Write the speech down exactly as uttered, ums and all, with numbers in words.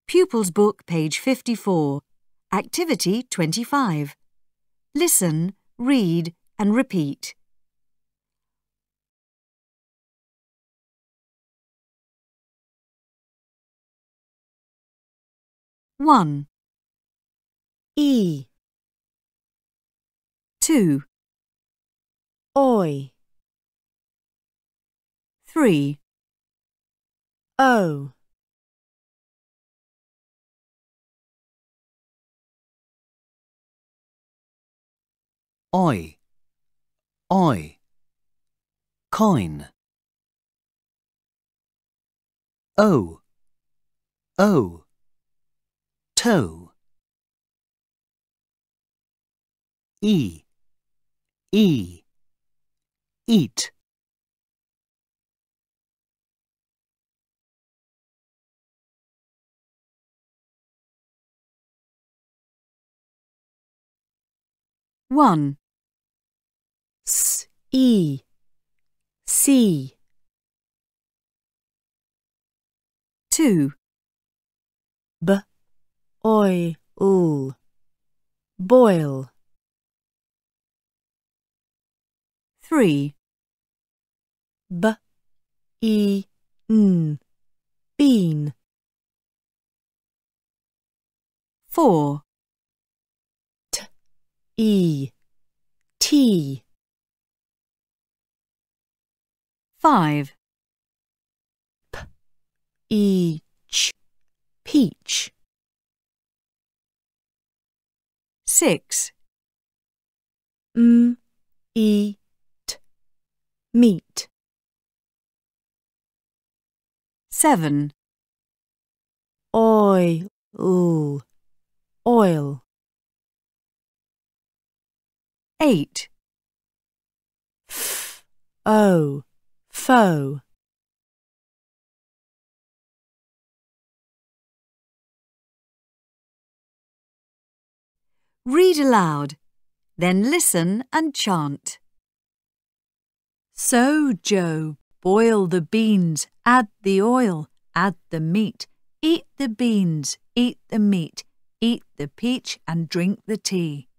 Pupils Book, page fifty-four. Activity twenty-five. Listen, read and repeat. one. E, two. oi, three. o, I, I, kine. O, O, toe. E, E, eat. one. s, e, see, two. b, oi, ul, boil, three. b, e, n, bean, four. e, tea, five. e, ch, peach, six. m, e, t, meat, seven. oi, ul, oil, eight. f, o, foe, Read aloud, then listen and chant. So, Joe, boil the beans, add the oil, add the meat, eat the beans, eat the meat, eat the peach and drink the tea.